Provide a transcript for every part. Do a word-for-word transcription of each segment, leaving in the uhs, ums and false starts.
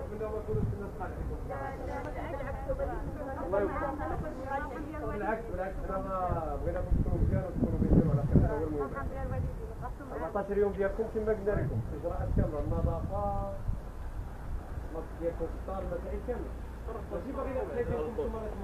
بالعكس بالعكس انا بغيناكم تكونوا مزيان وتكونوا مزيان على خير. هو المهم أربعطاش يوم ديالكم كما قلنا لكم اجراءات كامله النظافه النص ديالكم الفطار المسائل كامله ماشي باغيين نخليكم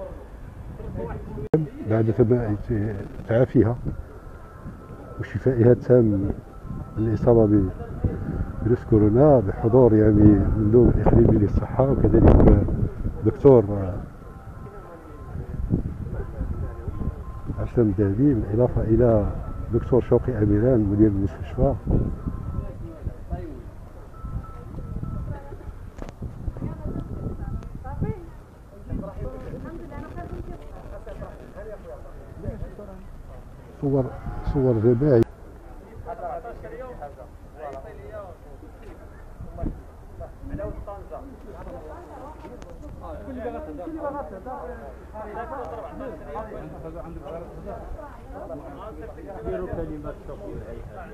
تمرضوا بعد تعافيها وشفائها التام من الإصابة بفيروس كورونا بحضور يعني مندوب الإقليمي للصحة وكذلك دكتور عسلم الذهبي، بالإضافة إلى دكتور شوقي أميران مدير المستشفى. صور صور ذبائح ديروا كلمات شكر للهيئة.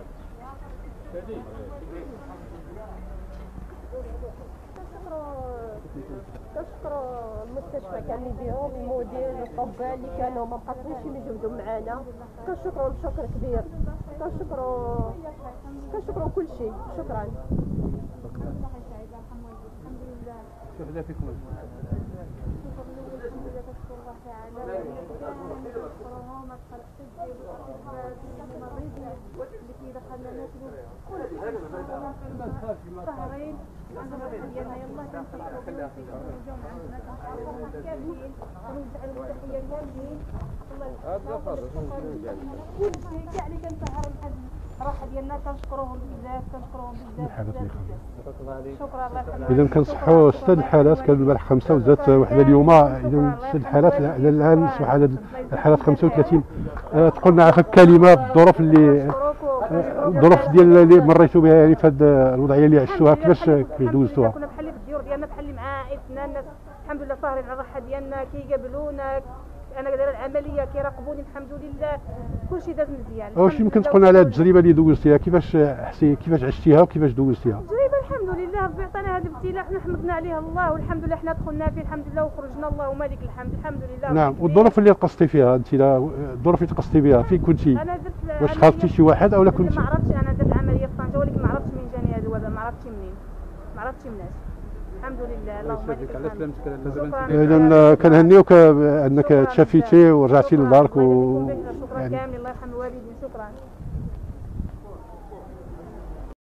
كنشكروا المستشفى كامل بهم، المدير الطباء اللي كانوا ما مقصرينش يجهدوا معنا، كنشكروا شكر كبير، كنشكروا كنشكروا كل شيء. شكرا. شوف ذا فيكم راحة ديالنا كنشكروهم بزاف كنشكروهم بزاف. شكرا الله يخليك. إذا كنصحوا ستة الحالات، كانوا البارح خمسة وزادت وحدة اليوم، إذا ستة الحالات إلى الآن أصبح عدد الحالات خمسة وثلاثين. أه تقول لنا كلمة الظروف اللي الظروف ديال اللي مريتوا بها يعني في هذه الوضعية اللي عشتوها، كيفاش كيفاش دوزتوها؟ كنا بحال في الديور ديالنا بحال مع عائلتنا، الناس الحمد لله صاهرين على الراحة ديالنا، كيقابلونا، انا دايره العمليه كيراقبوني الحمد لله، كلشي داز مزيان. واش يمكن تقول لنا على هذه التجربه اللي دوزتيها، كيفاش حسي كيفاش عشتيها وكيفاش دوزتيها؟ تجربه الحمد لله ربي عطانا هذا الابتلاء، حنا حمدنا عليه الله والحمد لله حنا دخلنا فيه الحمد لله وخرجنا، اللهم لك الحمد الحمد لله. نعم. والظروف اللي تقصتي فيها انت، الظروف اللي تقصتي بها فين كنتي؟ انا درت واش خافتي شي واحد او لا كنتي؟ ما عرفتش، انا درت عمليه في طنجه ولكن ما عرفتش منين جاني هذا الوباء، ما عرفتش منين، ما عرفتش مناش. الحمد لله اللهم لك الحمد. اذا كنهنيوك انك تشافيتي ورجعتي لدارك و شكرا كامل، الله يرحم الوالدين. شكرا.